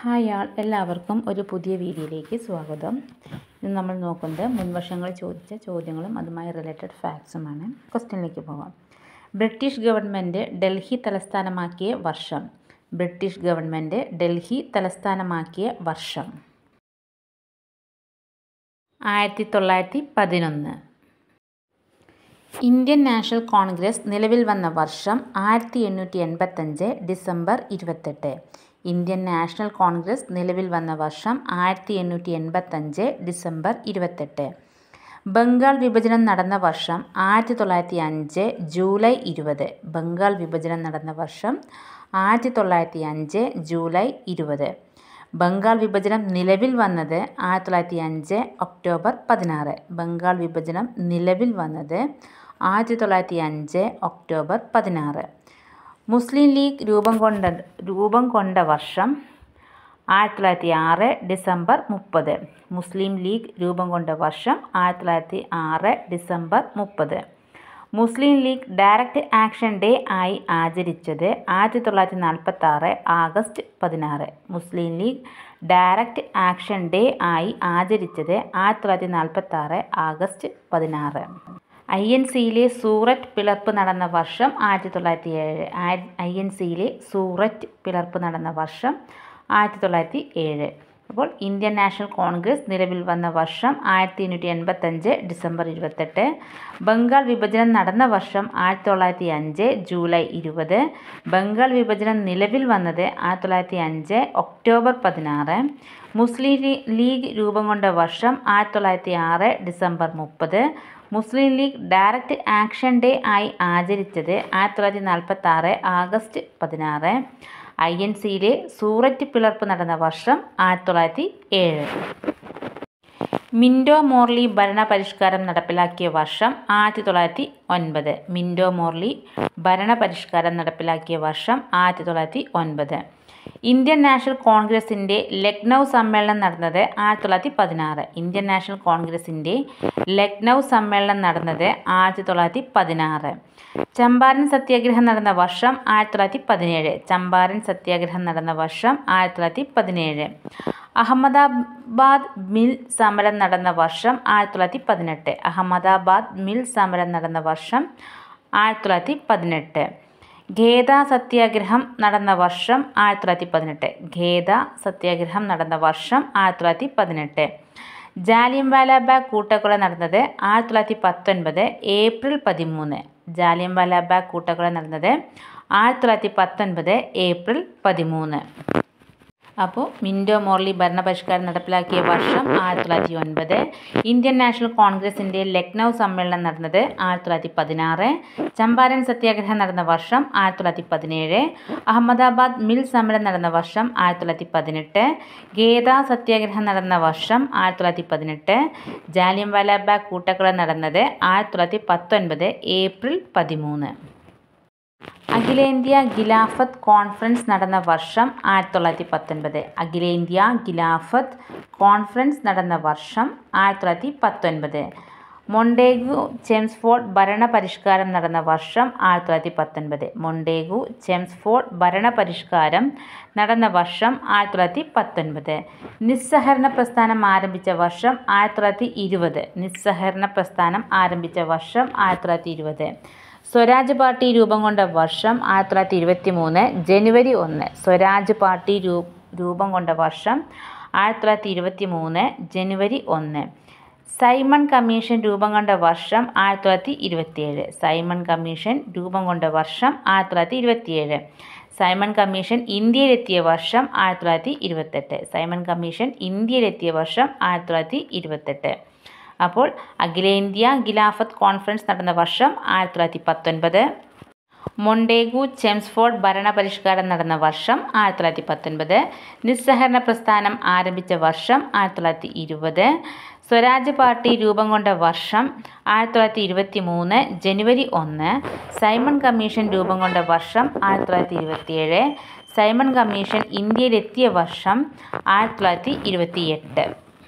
Hi ആൾ, എല്ലാവർക്കും ഒരു പുതിയ വീഡിയോയിലേക്ക് സ്വാഗതം. ഇന്ന് നമ്മൾ നോക്കുന്നത് മുൻവർഷങ്ങളിൽ ചോദിച്ച ചോദ്യങ്ങളും അതുമായി റിലേറ്റഡ് ഫാക്ട്സുമാണ്. ക്വസ്റ്റ്യനിലേക്ക് പോകാം. ബ്രിട്ടീഷ് ഗവൺമെൻറ് ഡൽഹി തലസ്ഥാനമാക്കിയ വർഷം. ബ്രിട്ടീഷ് ഗവൺമെൻറ് ഡൽഹി തലസ്ഥാനമാക്കിയ വർഷം 1911. ഇന്ത്യൻ നാഷണൽ കോൺഗ്രസ് നിലവിൽ വന്ന വർഷം 1885 ഡിസംബർ 28. ഇന്ത്യൻ നാഷണൽ കോൺഗ്രസ് നിലവിൽ വന്ന വർഷം 1885 ഡിസംബർ 28. ബംഗാൾ വിഭജനം നടന്ന വർഷം 1905 ജൂലൈ 20. ബംഗാൾ വിഭജനം നടന്ന വർഷം 1905 ജൂലൈ 20. ബംഗാൾ വിഭജനം നിലവിൽ വന്നത് 1905 ഒക്ടോബർ 16. ബംഗാൾ വിഭജനം നിലവിൽ വന്നത് 1905 ഒക്ടോബർ 16. മുസ്ലിം ലീഗ് രൂപം കൊണ്ട വർഷം 1906 ഡിസംബർ 30. മുസ്ലിം ലീഗ് രൂപം കൊണ്ട വർഷം 1906 December 30. Muslim League direct action day ആയി ആചരിച്ചത് 1946 August 16. Muslim League direct action day ആയി ആചരിച്ചത് 1946 ആഗസ്റ്റ് 16. INCയിലെ സൂററ്റ് പിളർപ്പ് നടന്ന വർഷം 1907. INCയിലെ സൂററ്റ് പിളർപ്പ് നടന്ന വർഷം 1907. അപ്പോൾ ഇന്ത്യൻ നാഷണൽ കോൺഗ്രസ് നിലവിൽ വന്ന വർഷം 1885 ഡിസംബർ 28. ബംഗാൾ വിഭജനം നടന്ന വർഷം 1905 ജൂലൈ 20. ബംഗാൾ വിഭജനം നിലവിൽ വന്നത് 1905 ഒക്ടോബർ 16. മുസ്ലിം ലീഗ് രൂപം കൊണ്ട വർഷം 1906 December 30. Muslim League direct action day ആയി ആചരിച്ചത് 1946 ആഗസ്റ്റ് 16. INCയിലെ സൂററ്റ് പിളർപ്പ് നടന്ന വർഷം 1907. മിൻറ്റോ മോർലി ഭരണപരിഷ്കാരം നടപ്പിലാക്കിയ വർഷം 1909. മിൻറ്റോ മോർലി ഭരണപരിഷ്കാരം നടപ്പിലാക്കിയ വർഷം 1909. ഇന്ത്യൻ നാഷണൽ കോൺഗ്രസിൻ്റെ ലക്നൗ സമ്മേളനം നടന്നത് 1916. ഇന്ത്യൻ നാഷണൽ കോൺഗ്രസിൻ്റെ ലക്നൗ സമ്മേളനം നടന്നത് 1916. ചമ്പാരൻ സത്യാഗ്രഹം നടന്ന വർഷം 1917. ചമ്പാരൻ സത്യാഗ്രഹം നടന്ന വർഷം 1917. അഹമ്മദാബാദ് മിൽ സമരം നടന്ന വർഷം 1918. അഹമ്മദാബാദ് മിൽ സമരം നടന്ന വർഷം 1918. ഖേദ സത്യാഗ്രഹം നടന്ന വർഷം 1918. ഖേദ സത്യാഗ്രഹം നടന്ന വർഷം 1918. ജാലിയൻവാലാബാഗ് കൂട്ടക്കൊല നടന്നത് 1919 ഏപ്രിൽ 13. ജാലിയൻവാലാബാഗ് കൂട്ടക്കൊല നടന്നത് 1919 ഏപ്രിൽ 13. അപ്പോൾ മിൻറ്റോ മോർലി ഭരണപരിഷ്കാരം നടപ്പിലാക്കിയ വർഷം 1909. ഇന്ത്യൻ നാഷണൽ കോൺഗ്രസിൻ്റെ ലക്നൗ സമ്മേളനം നടന്നത് 1916. ചമ്പാരൻ സത്യാഗ്രഹം നടന്ന വർഷം 1917. അഹമ്മദാബാദ് മിൽ സമരം നടന്ന വർഷം 1918. ഖേദ സത്യാഗ്രഹം നടന്ന വർഷം 1918. ജാലിയൻവാലാബാഗ് കൂട്ടക്കൊല നടന്നത് 1919 ഏപ്രിൽ 13. അഖിലേന്ത്യാ ഖിലാഫത്ത് കോൺഫറൻസ് നടന്ന വർഷം 1919. അഖിലേന്ത്യാ ഖിലാഫത്ത് കോൺഫറൻസ് നടന്ന വർഷം 1919. മൊണ്ടേഗു ചെംസ്ഫോർഡ് ഭരണപരിഷ്കാരം നടന്ന വർഷം 1919. മൊണ്ടേഗു ചെംസ്ഫോർഡ് ഭരണപരിഷ്കാരം നടന്ന വർഷം 1919. നിസ്സഹകരണ പ്രസ്ഥാനം ആരംഭിച്ച വർഷം 1920. നിസ്സഹകരണ പ്രസ്ഥാനം ആരംഭിച്ച വർഷം 1920. സ്വരാജ് പാർട്ടി രൂപം കൊണ്ട വർഷം 1923 ജനുവരി 1. സ്വരാജ് പാർട്ടി രൂപം കൊണ്ട വർഷം 1923 ജനുവരി 1. സൈമൺ കമ്മീഷൻ രൂപം കൊണ്ട വർഷം 1927. സൈമൺ കമ്മീഷൻ രൂപം കൊണ്ട വർഷം 1927. സൈമൺ കമ്മീഷൻ ഇന്ത്യയിലെത്തിയ വർഷം 1928. സൈമൺ കമ്മീഷൻ ഇന്ത്യയിലെത്തിയ വർഷം 1928. അപ്പോൾ അഖിലേന്ത്യാ ഖിലാഫത്ത് കോൺഫറൻസ് നടന്ന വർഷം 1919. മൊണ്ടേഗു ചെംസ്ഫോർഡ് ഭരണപരിഷ്കാരം നടന്ന വർഷം 1919. നിസ്സഹകരണ പ്രസ്ഥാനം ആരംഭിച്ച വർഷം 1920. സ്വരാജ് പാർട്ടി രൂപം കൊണ്ട വർഷം 1923 ജനുവരി 1. സൈമൺ കമ്മീഷൻ രൂപം കൊണ്ട വർഷം 1927. സൈമൺ കമ്മീഷൻ ഇന്ത്യയിലെത്തിയ വർഷം 1928.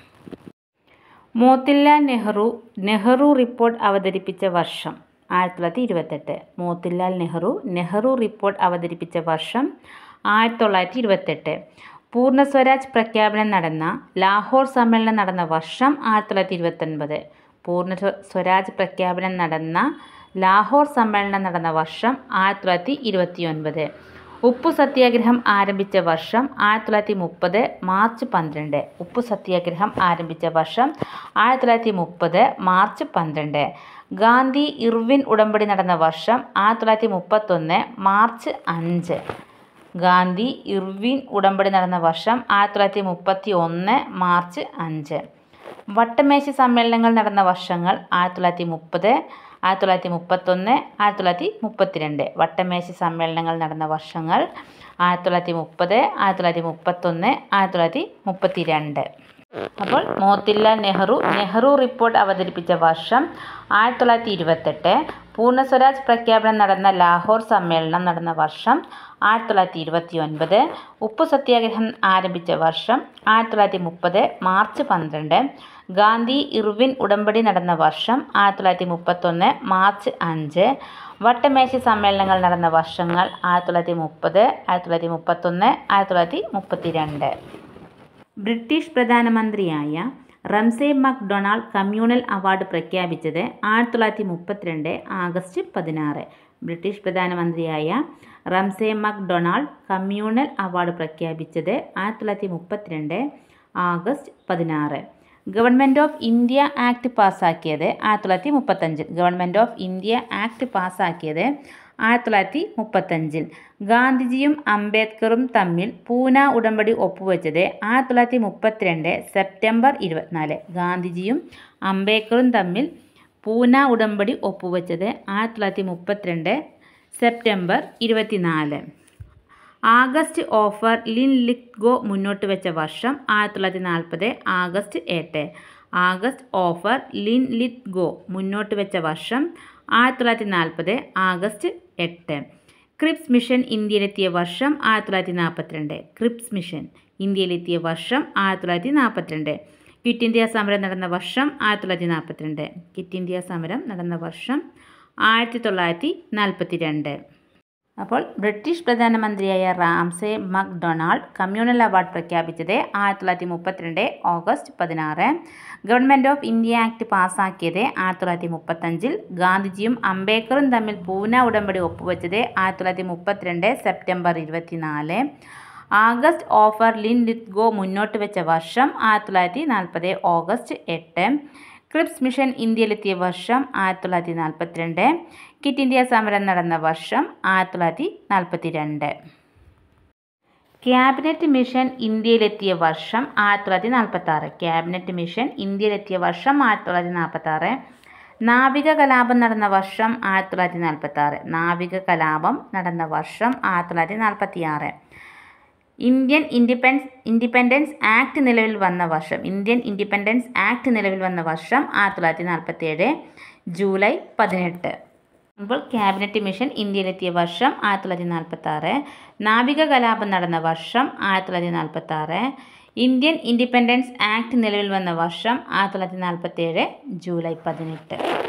മോത്തിലാൽ നെഹ്റു റിപ്പോർട്ട് അവതരിപ്പിച്ച വർഷം 1928. മോത്തിലാൽ നെഹ്റു റിപ്പോർട്ട് അവതരിപ്പിച്ച വർഷം 1928. പൂർണ്ണ സ്വരാജ് പ്രഖ്യാപനം നടന്ന ലാഹോർ സമ്മേളനം നടന്ന വർഷം 1929. പൂർണ്ണ സ്വരാജ് പ്രഖ്യാപനം നടന്ന ലാഹോർ സമ്മേളനം നടന്ന വർഷം 1929. ഉപ്പു സത്യാഗ്രഹം ആരംഭിച്ച വർഷം 1930 മാർച്ച് 12. ഉപ്പു സത്യാഗ്രഹം ആരംഭിച്ച വർഷം 1930 മാർച്ച് 12. ഗാന്ധി ഇർവിൻ ഉടമ്പടി നടന്ന വർഷം 1931 മാർച്ച് 5. ഗാന്ധി ഇർവിൻ ഉടമ്പടി നടന്ന വർഷം 1931 മാർച്ച് 5. വട്ടമേശ സമ്മേളനങ്ങൾ നടന്ന വർഷങ്ങൾ 1930, 1931, 1932. വട്ടമേശ സമ്മേളനങ്ങൾ നടന്ന വർഷങ്ങൾ 1930, 1931, 1932. അപ്പോൾ മോത്തിലാൽ നെഹ്റു റിപ്പോർട്ട് അവതരിപ്പിച്ച വർഷം 1928. പൂർണ്ണ സ്വരാജ് പ്രഖ്യാപനം നടന്ന ലാഹോർ സമ്മേളനം നടന്ന വർഷം 1929. ഉപ്പു സത്യാഗ്രഹം ആരംഭിച്ച വർഷം 1930 മാർച്ച് 12. ഗാന്ധി ഇർവിൻ ഉടമ്പടി നടന്ന വർഷം 1931 മാർച്ച് 5. വട്ടമേശ സമ്മേളനങ്ങൾ നടന്ന വർഷങ്ങൾ 1930, 1931, 1932. ബ്രിട്ടീഷ് പ്രധാനമന്ത്രിയായ റംസെ മക്ഡൊണാൾഡ് കമ്മ്യൂണൽ അവാർഡ് പ്രഖ്യാപിച്ചത് 1932 ആഗസ്റ്റ് 16. ബ്രിട്ടീഷ് പ്രധാനമന്ത്രിയായ റംസെ മക്ഡൊണാൾഡ് കമ്മ്യൂണൽ അവാർഡ് പ്രഖ്യാപിച്ചത് 1932 August 16. Government of India act പാസ്സാക്കിയത് 1935. ഗവൺമെൻറ് ഓഫ് ഇന്ത്യ ആക്ട് പാസ്സാക്കിയത് 1935. ഗാന്ധിജിയും അംബേദ്കറും തമ്മിൽ പൂന ഉടമ്പടി ഒപ്പുവെച്ചത് 1932 സെപ്റ്റംബർ 24. ഗാന്ധിജിയും അംബേദ്കറും തമ്മിൽ പൂന ഉടമ്പടി ഒപ്പുവെച്ചത് 1932 September 24. August offer Linlithgow മുന്നോട്ട് വെച്ച വർഷം 1940 August 8. August offer Linlithgow മുന്നോട്ട് വെച്ച വർഷം 1940 ആഗസ്റ്റ് 8. ക്രിപ്സ് മിഷൻ ഇന്ത്യയിലെത്തിയ വർഷം 1942. ക്രിപ്സ് മിഷൻ ഇന്ത്യയിലെത്തിയ വർഷം 1942. ക്വിറ്റ് ഇന്ത്യ സമരം നടന്ന വർഷം 1942. ക്വിറ്റ് ഇന്ത്യ സമരം നടന്ന വർഷം 1942. അപ്പോൾ ബ്രിട്ടീഷ് പ്രധാനമന്ത്രിയായ റാംസെ മക്ഡൊണാൾഡ് കമ്മ്യൂണൽ അവാർഡ് പ്രഖ്യാപിച്ചത് 1932 August 16. Government of India act പാസ്സാക്കിയത് 1935. ഗാന്ധിജിയും അംബേദ്കറും തമ്മിൽ പൂന ഉടമ്പടി ഒപ്പുവെച്ചത് 1932 September 24. August offer Linlithgow മുന്നോട്ട് വെച്ച വർഷം 1940 ഓഗസ്റ്റ് 8. ക്രിപ്സ് മിഷൻ ഇന്ത്യയിലെത്തിയ വർഷം 1942. ക്വിറ്റ് ഇന്ത്യ സമരം നടന്ന വർഷം 1942. ക്യാബിനറ്റ് മിഷൻ ഇന്ത്യയിലെത്തിയ വർഷം 1946. ക്യാബിനറ്റ് മിഷൻ ഇന്ത്യയിലെത്തിയ വർഷം 1946. നാവിക കലാപം നടന്ന വർഷം 1946. നാവിക കലാപം നടന്ന വർഷം 1946. ഇന്ത്യൻ ഇൻഡിപെൻഡൻസ് ആക്ട് നിലവിൽ വന്ന വർഷം. ഇന്ത്യൻ ഇൻഡിപെൻഡൻസ് ആക്ട് നിലവിൽ വന്ന വർഷം 1947 ജൂലൈ 18. അപ്പോൾ ക്യാബിനറ്റ് മിഷൻ ഇന്ത്യയിലെത്തിയ വർഷം 1946. നാവിക കലാപം നടന്ന വർഷം 1946. ഇന്ത്യൻ ഇൻഡിപെൻഡൻസ് ആക്ട് നിലവിൽ വന്ന വർഷം 1947 ജൂലൈ 18.